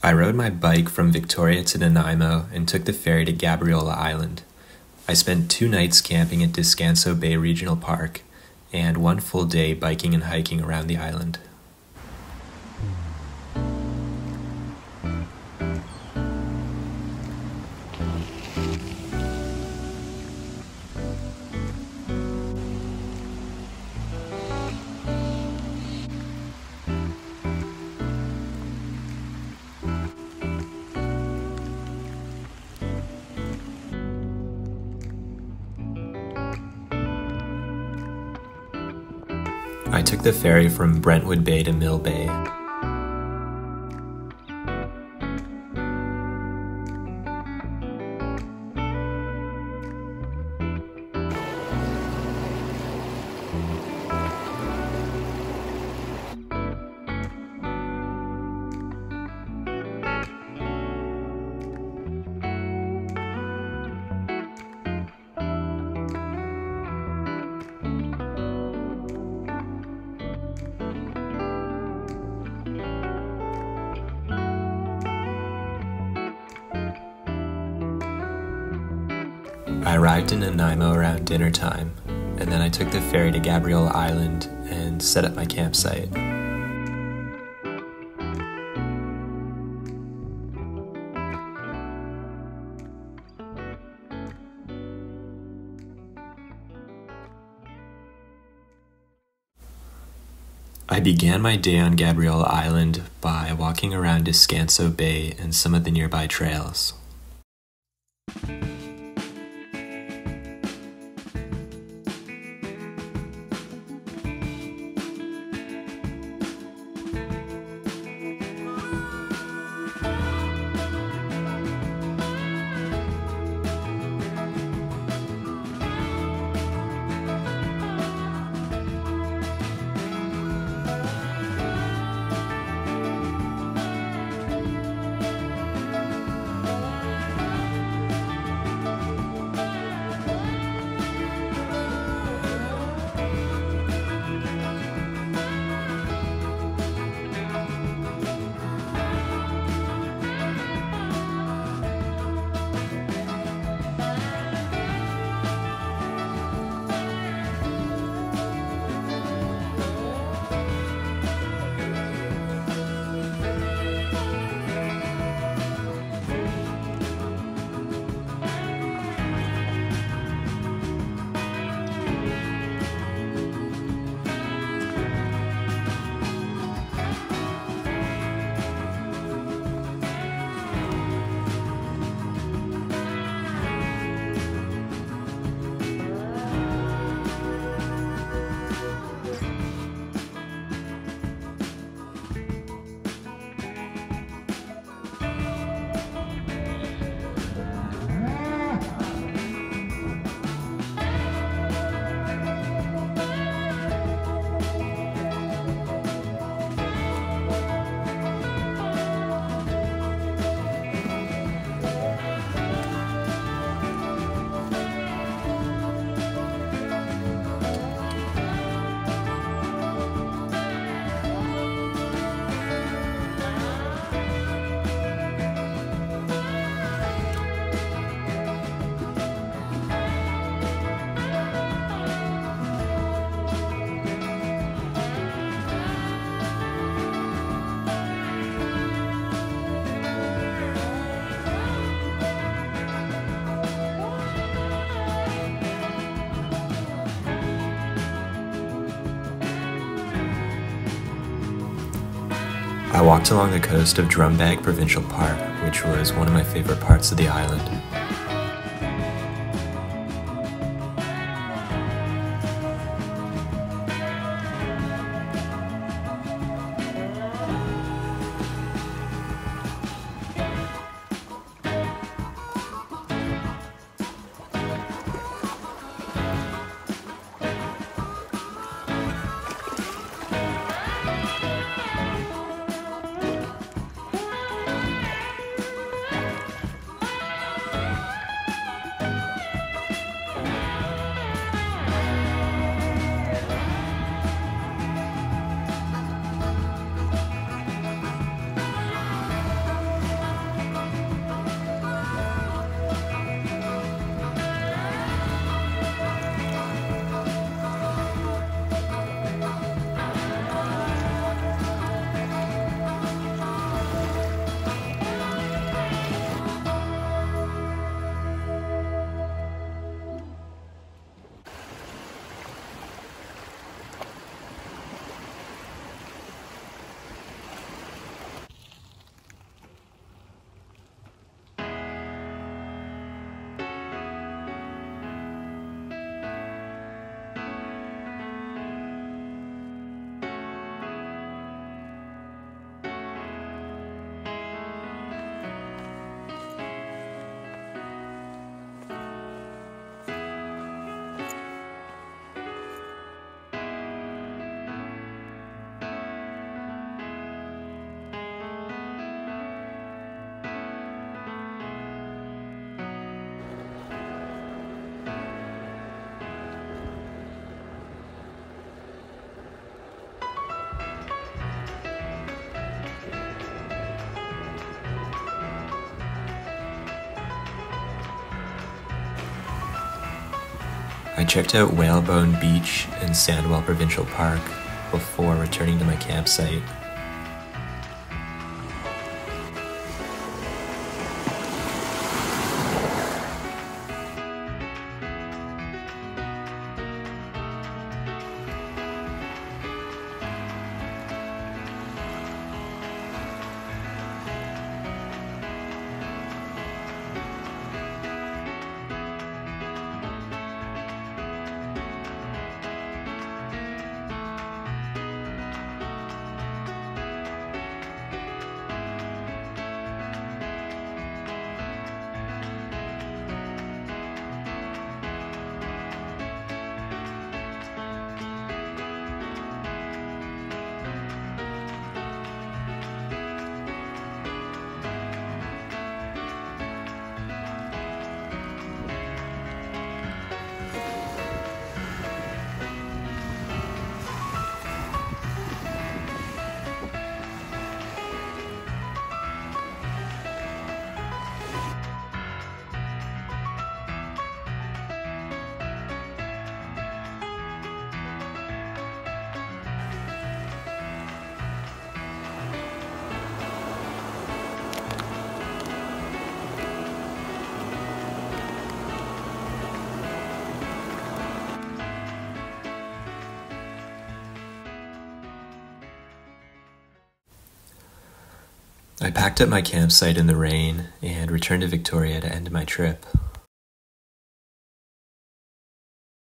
I rode my bike from Victoria to Nanaimo and took the ferry to Gabriola Island. I spent 2 nights camping at Descanso Bay Regional Park and 1 full day biking and hiking around the island. I took the ferry from Brentwood Bay to Mill Bay. I arrived in Nanaimo around dinner time, and then I took the ferry to Gabriola Island and set up my campsite. I began my day on Gabriola Island by walking around Descanso Bay and some of the nearby trails. I walked along the coast of Drumbag Provincial Park, which was one of my favorite parts of the island. I checked out Whalebone Beach and Sandwell Provincial Park before returning to my campsite. I packed up my campsite in the rain and returned to Victoria to end my trip.